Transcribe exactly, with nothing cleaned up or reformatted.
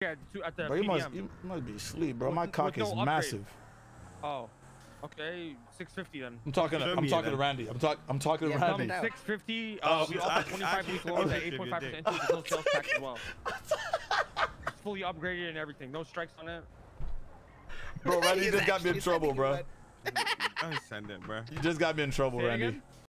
Yeah, two, at the Bro, you P D M. must, you must be asleep, bro. With- My cock with no is upgrade. massive. Oh, okay, six fifty then. I'm talking. To, Show I'm me talking then. to Randy. I'm talking. I'm talking Yeah, to calm Randy. down. six fifty. Oh, Uh, we I- offer I- twenty-five I- week I- loans I- at eight point five percent. There's no sales tax as well. It's fully upgraded and everything. No strikes on it. Bro, Randy He's just got me in actually trouble, sending bro. you Don't send it, bro. You just got me in trouble, Say it Randy. again?